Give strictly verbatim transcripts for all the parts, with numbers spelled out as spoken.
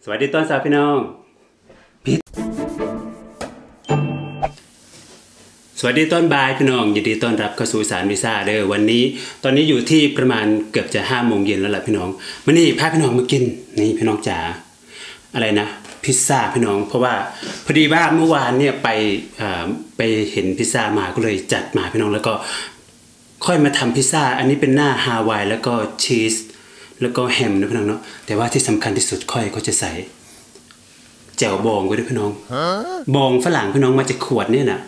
สวัสดีต้อนรับพี่น้องสวัสดีต้นบายพี่น้องยินดีต้อนรับเข้าสู่สารวิซ่าเด้อวันนี้ตอนนี้อยู่ที่ประมาณเกือบจะห้าโมงเย็นแล้วล่ะพี่น้องมานี่พาพี่น้องมากินนี่พี่น้องจ๋าอะไรนะพิซซ่าพี่น้องเพราะว่าพอดีว่าเมื่อวานเนี่ยไปไปเห็นพิซซ่ามาก็เลยจัดมาพี่น้องแล้วก็ค่อยมาทำพิซซ่าอันนี้เป็นหน้าฮาวายแล้วก็ชีสแล้วก็แฮมนะพี่น้องเนาะแต่ว่าที่สำคัญที่สุดค่อยก็จะใส่แจ่วบองไว้ด้วยพี่น้องบองฝรั่งพี่น้องมาจากขวดเนี่ยนะ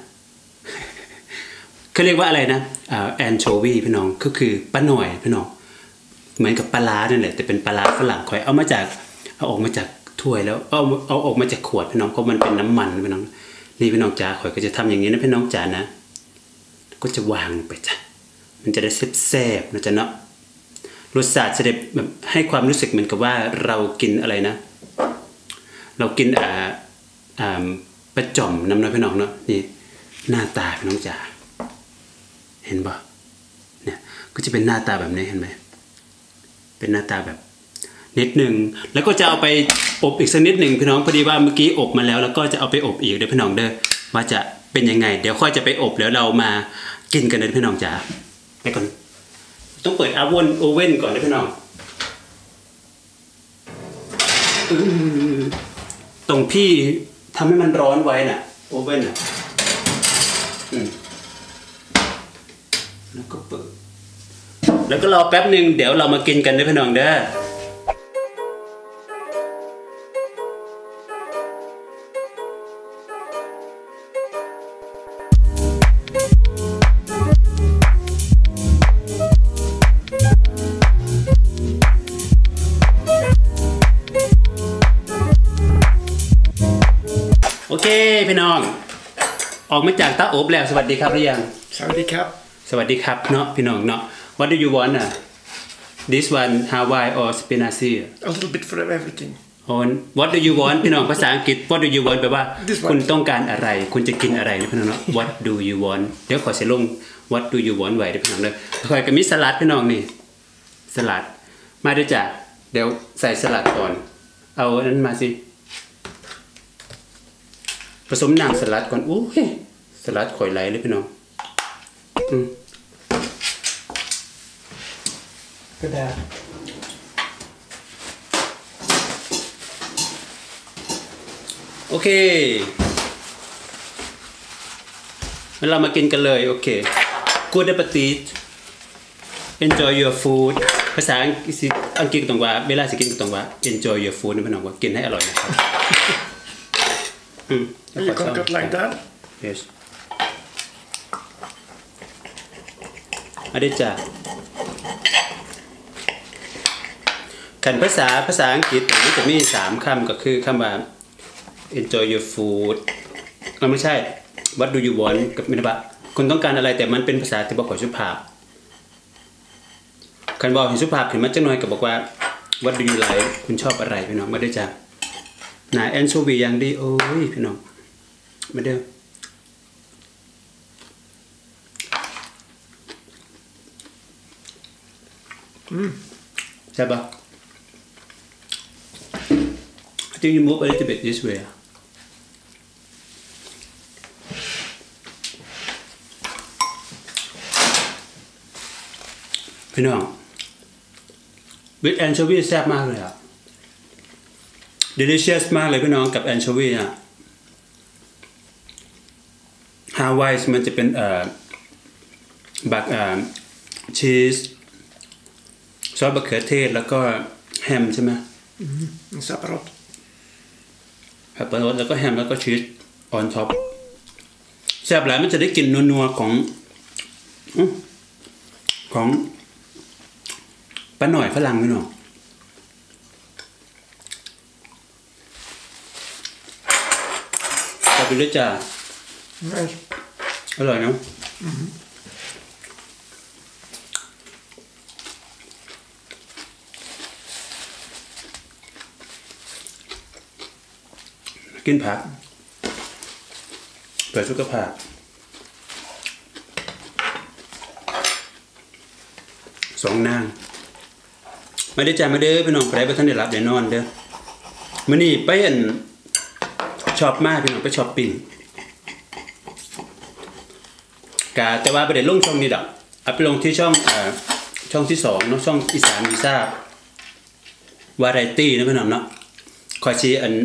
เขาเรียกว่าอะไรนะแอนโชวีพี่น้องก็คือปลาหน่อยพี่น้องเหมือนกับปลาล้านั่นแหละแต่เป็นปลาล้าฝรั่งค่อยเอามาจากเอาออกมาจากถ้วยแล้วเอาเอาออกมาจากขวดพี่น้องเพราะมันเป็นน้ำมันพี่น้องนี่พี่น้องจ๋าค่อยก็จะทำอย่างนี้นะพี่น้องจ๋านะก็จะวางไปจ้ะมันจะได้แซ่บๆนะจ๊ะเนาะรสชาติจะได้แบบให้ความรู้สึกเหมือนกับว่าเรากินอะไรนะเรากินอ่าอ่าปลาจ่อมน้ำน้อยพี่น้องเนาะนี่หน้าตาพี่น้องจ๋าเห็นป่ะเนี่ยก็จะเป็นหน้าตาแบบนี้เห็นไหมเป็นหน้าตาแบบนิดหนึ่งแล้วก็จะเอาไปอบอีกสักนิดหนึ่งพี่น้องพอดีว่าเมื่อกี้อบมาแล้วแล้วก็จะเอาไปอบอีกเดี๋ยวพี่น้องเด้อว่าจะเป็นยังไงเดี๋ยวค่อยจะไปอบแล้วเรามากินกันเลยพี่น้องจ๋าไปก่อนต้องเปิดอาวนโอเว่นก่อนนะพี่น้องตรงพี่ทำให้มันร้อนไว้น่ะโอเว่นน่ะแล้วก็เปิดแล้วก็รอแป๊บหนึ่งเดี๋ยวเรามากินกันนะพี่น้องเด้อโอเคพี่น้องออกมาจากเตาอบแล้วสวัสดีครับหรือยังสวัสดีครับสวัสดีครับเนาะพี่น้องเนาะ What do you want อ่ะ This one Hawaii or spinaci A little bit for everything on What do you want พี่น้องภาษาอังกฤษ What do you want แปลว่าคุณต้องการอะไรคุณจะกินอะไรพี่น้องเนาะ What do you want เดี๋ยวขอเสลง What do you want ไว้ด้วยพี่น้องเลยคอยกับมิสลัดพี่น้องนี่สลัดมาด้วยจ้ะเดี๋ยวใส่สลัดก่อนเอาอันนั้นมาสิผสมน้ำสลัดก่อนอู้ยสลัดข่อยไหลเลยพี่น้องอืมก็ได้โอเคเรามากินกันเลยโอเค Good appetit Enjoy your food ภาษาอังกฤษอังกฤษตรงว่าเวลาสิกินตรงว่า Enjoy your food นะพี่น้องว่ากินให้อร่อยนะครับ You can cut like that. Yes. อันนี้จ้ะขันภาษาภาษาอังกฤษมันจะมีสามคำก็คือคำว่า enjoy your food ก็ไม่ใช่ what do you want กับไม่ได้ปะคุณต้องการอะไรแต่มันเป็นภาษาที่บอกขอสุภาพขันบอกเห็นสุภาพเห็นมันจังหน่อยก็บอกว่า what do you like คุณชอบอะไรพี่น้องไม่ได้จ้ะนายแอนโชวีอย่างดีโอ้ยพี่น้องมาเด้ออืมใช่ปะ I think you move a little bit this way พี่น้องวิดแอนโชวีแซ่บมากเลยอ่ะdelicious มากเลยพี่น้องกับแอนโชวีอ่ะฮาวายมันจะเป็นเอ่อบักเอ่อชีสซอสมะเขือเทศแล้วก็แฮมใช่ไหมอืมสับปะรดสับปะรดแล้วก็แฮมแล้วก็ชีสออนท็อปแซ่บหลายมันจะได้กลิ่นนัวๆของของป้าหน่อยฝรั่งพี่น้องไปเลยจ้าอร่อยเนาะกินผักเปิดสุขภาพสองนาง มาได้จ่ายมาเด้อพี่น้องไปได้ไปท่านได้รับได้นอนเด้อมื้อนี้ไปอันชอบมากพี่น้องไปช้อปปิ้งกะแต่ว่าบ่ได้ลงช่องนี้ดอกเอาไปลงที่ช่องเอ่อช่องที่สองเนาะช่องอีสานวีซ่าวาไรตี้นะพี่น้องเนาะขอชี้อัน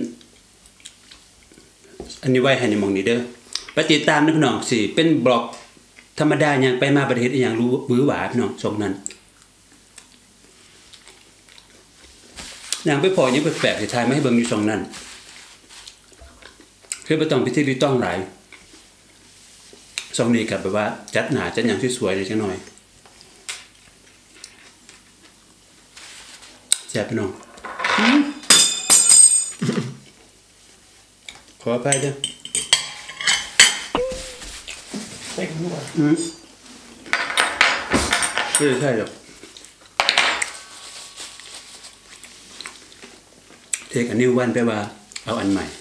อันนี้ไว้ให้ในหม่องนี้เด้อไปติดตามนะพี่น้องสิเป็นบล็อกธรรมดาอย่างไปมาประเทศอีหยังรู้บื้อหวาพี่น้องช่องนั้นอย่างไปพอยังแปลกๆสิทายมาให้เบิ่งอยู่ช่องนั้นคือบ่ต้องพิธีรีต้องหลายช่องนี้ก็แบบว่าจัดหน้าจัดหยังสวยๆเลยจังหน่อยแซ่บพี่น้องขออภัยเด้อ Take more. อืมไม่ใช่หรอกเทคอันนิววันแปลว่าเอาอันใหม่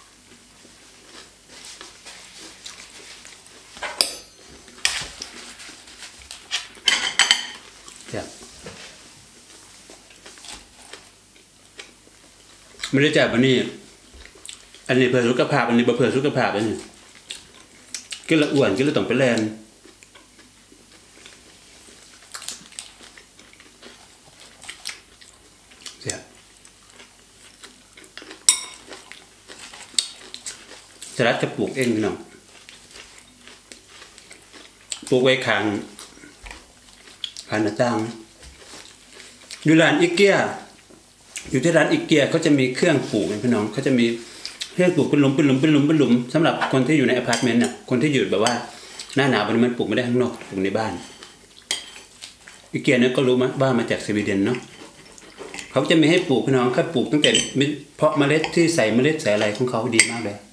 ครับไม่ได้จับอันนี้อันนี้เพื่อสุขภาพอันนี้บ่เพื่อสุขภาพอันนี้กินละอ้วนกินละต้องไปแลนเสียสลัดจะปลูกเองพี่น้องปลูกไว้ข้างข้างหน้าต่างอยู่ร้านอีเกียอยู่ที่ร้านอีเกียเขาจะมีเครื่องปลูกพี่น้องเขาจะมีเครื่องปลูกเป็นหลุมเป็นหลุมเป็นหลุมเป็นหลุมสำหรับคนที่อยู่ในอพาร์ตเมนต์เนี่ยคนที่อยู่แบบว่าหน้าหนาวมันปลูกไม่ได้ข้างนอกปลูกในบ้านอีเกียเนี่ยก็รู้มาบ้านมาจากสวีเดนเนาะเขาจะมีให้ปลูกพี่น้องแค่ปลูกตั้งแต่เพาะเมล็ดที่ใส่เมล็ดใส่อะไรของเขาดีมากเลย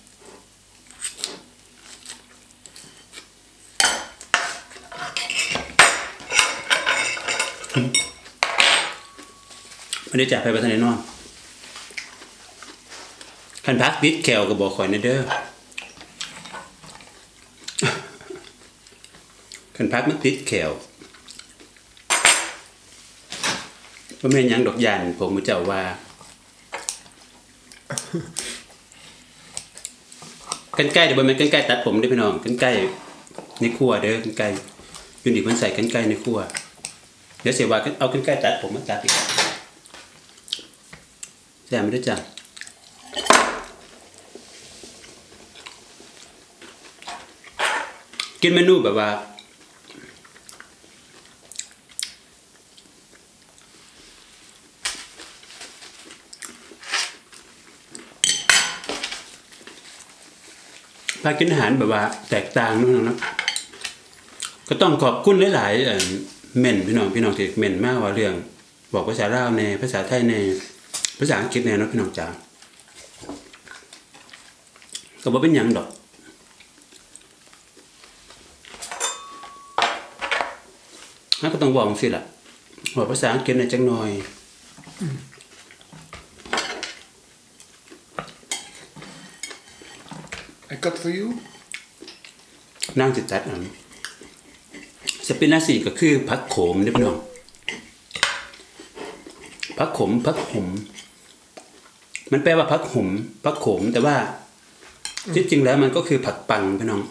ไม่ได้จ่ายไปประทานนอนคันพักติดแขวก็บอกข่อยนะเด้อคันพักมันติดแขวบ่แม่นหยังดอกยานผมเจ้าว่ากันไกลเดี๋ยวบ่แม่นกันไกลตัดผมเด้อพี่น้องกันไกลในครัวเด้อกันไกลอยู่นี่เพิ่นใส่กันไกลในครัวเดี๋ยวเสียว่าเอากันไกลตัดผมมาตัดอีกแซ่บไม่ได้จ้ะกินเมนูแบบว่าพากินอาหารแบบว่าแตกต่างนู่นนะก็ต้องขอบคุณหลายๆเม่นพี่น้องพี่น้องที่เม่นมากว่าเรื่องบอกภาษาลาวในภาษาไทยในภาษาอังกฤษในเนาะพี่น้องจ๋าก็บ่เป็นหยังดอกถ้าก็ต้องบอกสิล่ะบอกภาษาอังกฤษในจังหน่อย I cut for you. นั่งจิตตัดอันสปินาซีก็คือผักโขมนี่พี่น้องผักขมผักขมมันแปลว่าผักขมผักโขมแต่ว่าที่จริงแล้วมันก็คือผักปังพี่น้อง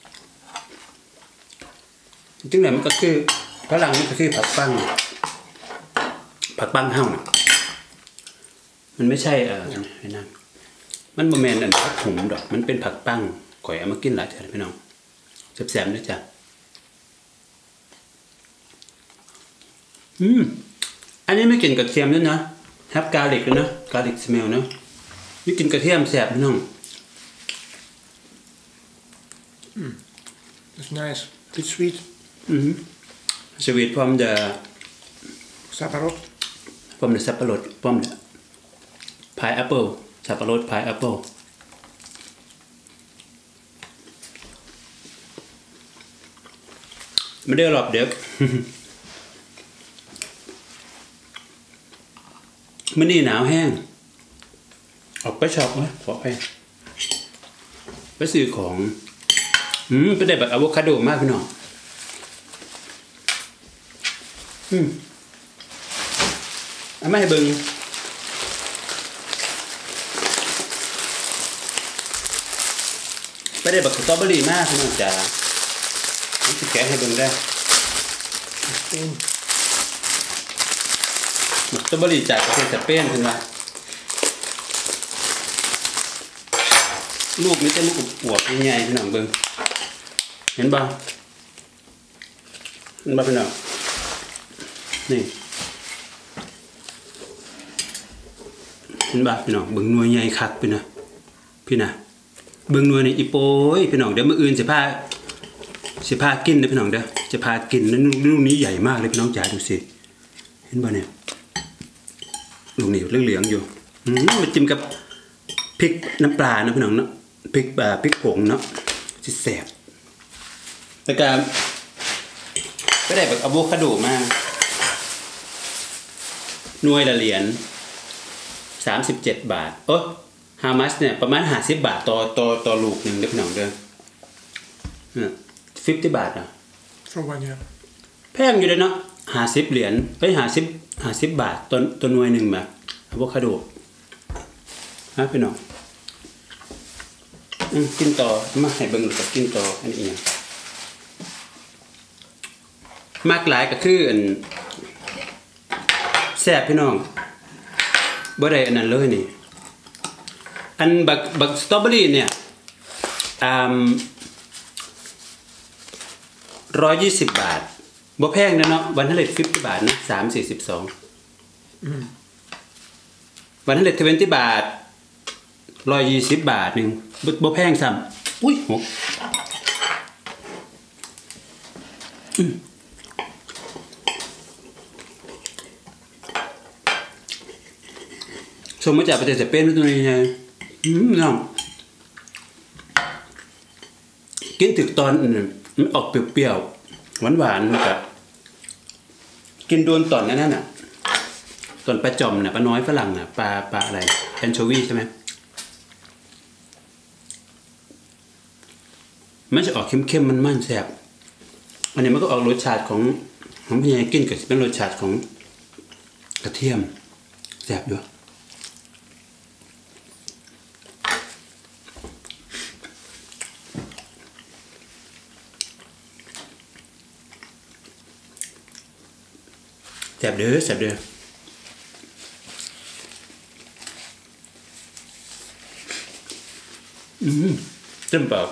จริงๆแล้วมันก็คือฝรั่งมันก็คือผักปังผักปังเฮาน่ะมันไม่ใช่เอ่อไอ้นั่นมันบ่แม่นอันผักขมดอกมันเป็นผักปังข่อยเอามากินหลายเทื่อพี่น้องแซ่บๆนะจ๊ะอืมอันนี้ไม่กินกระเทียมด้วยนะฮับกาลิกด้วยนะกาลิกสเมลนะไม่กินกระเทียมแซ่บพี่น้อง Mm. That's nice. Bit sweet. อืมสวีทพร้อมจะ Saparot. พร้อมจะสับปะรดพร้อมจะพายแอปเปิลสับปะรดพายแอปเปิลไม่ได้หรอกเด็ก มื้อนี้หนาวแห้งออกไปช็อปไหมขอไปไปซื้อของอืมไปได้แบบอะโวคาโดมากพี่น้องอืมเอามาให้เบิ่งไม่ได้บักสตรอเบอรี่มากพี่น้องจ๋าผมจะแกะให้เบิ่งได้บักสตรอเบอรี่จากประเทศสเปนเพิ่นว่าลูกนี้จะลูกอวบใหญ่ๆพี่น้องเบิ่งเห็นบ่เห็นบ่พี่น้องนี่เห็นบ่พี่น้องเบิ่งหน่วยใหญ่คักพี่นะพี่นะเบิ่งหน่วยนี่อีโป้ยพี่น้องเดี๋ยวมื้ออื่นสิพาสิพากินเด้อพี่น้องเด้อจะพากินแล้วลูกนี้ใหญ่มากเลยพี่น้องจ๋าดูสิเห็นบ่เนี่ยลูกนี้เหลืองๆอยู่อืมมาจิ้มกับพริกน้ำปลานะพี่น้องเนาะพริกอ่าพริกผงเนาะสิแซ่บแล้วก็ก็ได้แบบอะโวคาโดมาหน่วยละเหรียญสามสิบเจ็ดบาทโอ้ฮามัสเนี่ยประมาณห้าสิบบาทต่อต่อต่อลูกหนึ่งเด้อพี่น้องเด้อเนี่ยห้าสิบบาทอ่ะ For one year แพงอยู่เลยเนาะห้าสิบเหรียญเฮ้ยห้าสิบห้าสิบบาทตัวตัวหน่วยหนึ่งแบบอะโวคาโดฮะพี่น้องอืมกินต่อมาให้เบิ่งแล้วก็กินต่ออันนี้อีหยังมากหลายก็คืออันแซ่บพี่น้องบ่ได้อันนั้นเลยนี่อันบักบักสตรอเบอรี่เนี่ยอ่าร้อยยี่สิบบาทบ่แพงนะเนาะวันละสิบบาทนะสามสี่สิบสองวันละยี่สิบบาทร้อยยี่สิบบาทหนึ่งบ่แพงซ้ำอุ้ยหกส่งมาจากประเทศสเปนตัวนี้ไงอืมน้องกินถึงตอนมันออกเปรี้ยวๆหวานๆนะครับกินโดนตอนนั้นน่ะตอนปลาจอมน่ะปลาน้อยฝรั่งน่ะปลาปลาอะไรแอนโชวีใช่ไหมมันจะออกเข้มๆมันๆแซ่บอันนี้มันก็ออกรสชาติของของพี่ใหญ่กินก็เป็นรสชาติของกระเทียมแซ่บอยู่แซ่บเด้อแซ่บเด้ออืมเต็มปาก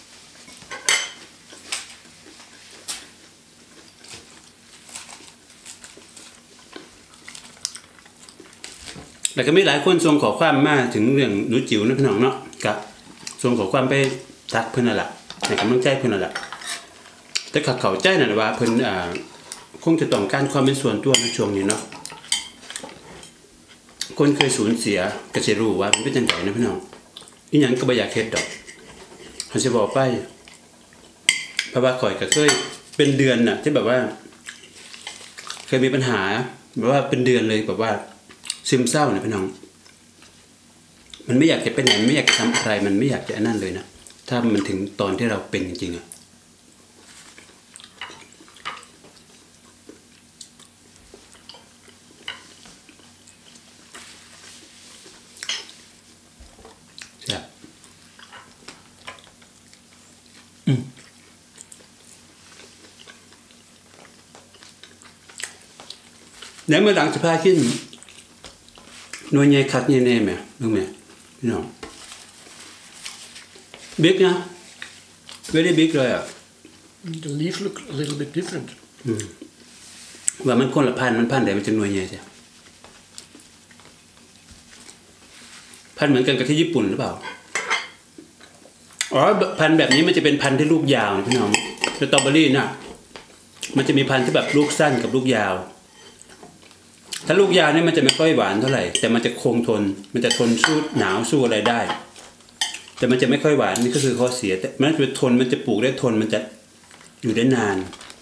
แล้วก็มีหลายคนส่งขอความมาถึงเรื่องหนูจิ๋วนะพี่น้องเนาะกับส่งขอความไปทักเพิ่นน่ะล่ะให้กำลังใจเพิ่นน่ะล่ะแต่ก็เข้าใจนั่นว่าเพิ่นอ่าคงจะต้องการความเป็นส่วนตัวในช่วงนี้เนาะคนเคยสูญเสียก็จะรู้ว่ามันเป็นจังไดนะพี่น้องอีหยังก็บ่อยากเฮ็ดดอกเฮาสิบอกไปเพราะว่าข่อยก็เคยเป็นเดือนน่ะที่แบบว่าเคยมีปัญหาแบบว่าเป็นเดือนเลยแบบว่าซึมเศร้าเนี่ยพี่น้องมันไม่อยากจะเป็นไหนไม่อยากจะทำอะไรมันไม่อยากจะนั่นเลยนะถ้ามันถึงตอนที่เราเป็นจริงๆอะใช่อืมแล้วเมื่อหลังจะพาขึ้นหน่วยใหญ่คักแน่ๆแม่รู้ไหมพี่น้องบิ๊กนะ very big เลยอ่ะ The leaves look a little bit different อืมว่ามันคนละพันธุ์มันพันธุ์ใดมันจะหน่วยใหญ่ใช่พันธุ์เหมือนกันกับที่ญี่ปุ่นหรือเปล่าอ๋อพันธุ์แบบนี้มันจะเป็นพันธุ์ที่ลูกยาวนะพี่น้องสตรอเบอรี่น่ะมันจะมีพันธุ์ที่แบบลูกสั้นกับลูกยาวถ้าลูกยาวนี่มันจะไม่ค่อยหวานเท่าไหร่แต่มันจะคงทนมันจะทนสู้หนาวสู้อะไรได้แต่มันจะไม่ค่อยหวานนี่ก็คือข้อเสียแต่มันจะทนมันจะปลูกได้ทนมันจะอยู่ได้นาน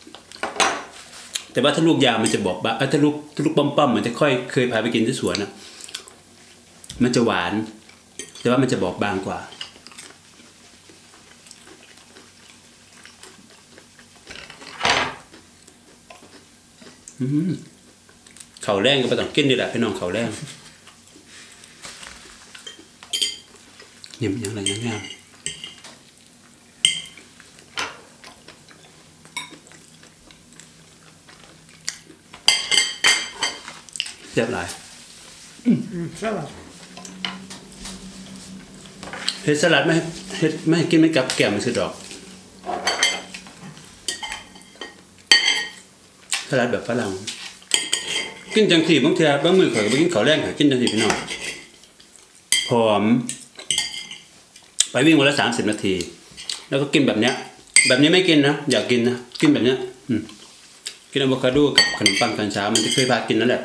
แต่ว่าถ้าลูกยาวมันจะบอกว่าถ้าลูกถ้าลูกป้อมๆมันจะค่อยเคยพาไปกินที่สวนนะมันจะหวานแต่ว่ามันจะบอกบางกว่าอืมเขาแรงก็ไปต้องกินนี่แหละพี่น้องเขาแรงยำยังไรยังงามซ่บหลาย Mm, sallad. เฮ็ดสลัดไม่ให้เฮ็ดไม่ให้กินไม่กับแก้มมันคือดอกสลัดแบบฝรั่งกินจังสีบางเทีบางมื้อข่อยก็ไปกินข้าวแรงข่อยกินจังสีพี่น้องหอมไปวิ่งวันละสามสิบนาทีแล้วก็กินแบบเนี้ยแบบนี้ไม่กินนะอยากกินนะกินแบบเนี้ยอืมกินอะโวคาโดกับขนมปังตอนเช้ามันจะเคยพากินนั่นแหละ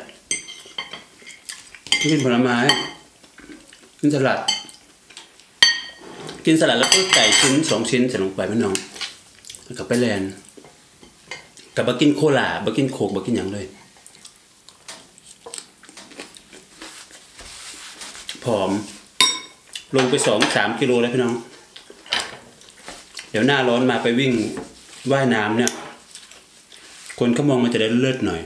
กินผลไม้กินสลัดกินสลัดแล้วก็ไก่ชิ้นสองชิ้นใส่ลงไปพี่น้องแล้วก็ไปแลนกับบะกินโคลาบะกินโคกบะกินอย่างเลยผอมลงไปสองสามกิโลแล้วพี่น้องเดี๋ยวหน้าร้อนมาไปวิ่งว่ายน้ำเนี่ยคนเขามองมันจะได้เลือดหน่อย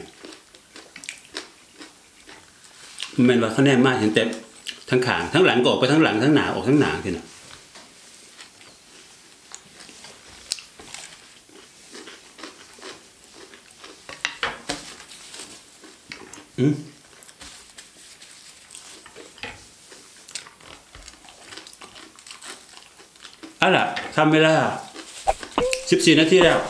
มันเป็นว่าเขาแน่มากเห็นแต่ทั้งขางทั้งหลังก็ออกไปทั้งหลังทั้งหนาออกทั้งหนาทีน่ะอืมอ่ะล่ะทำเวลาสิบสี่นาทีแล้ว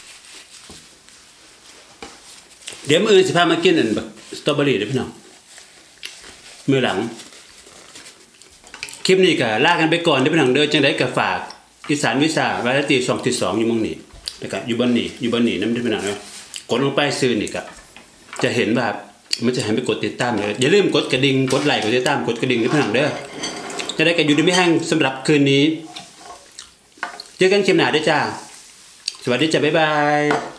เดี๋ยวมื้ออื่นสิพามากินอันแบบสตรอเบอรี่เด้อพี่น้องมื้อหลังคลิปนี้ก็ลากันไปก่อนเด้อพี่น้องเด้อจังได๋ก็ฝากอีสานวิชาวาไรตี้ สองจุดสอง อยู่หม้องนี้แล้วก็อยู่บนนี้อยู่บนนี้นำเด้อพี่น้องเนาะกดลงไปซื้อนี่ก็จะเห็นว่ามันจะให้ไปกดติดตามเลยอย่าลืมกดกระดิ่งกดไลค์กดติดตามกดกระดิ่งเด้อพี่น้องเด้อจะได้ก็อยู่ดีไม่แห้งสำหรับคืนนี้เจอกันคลิปหน้าเด้อจ้าสวัสดีจ้าบ๊ายบาย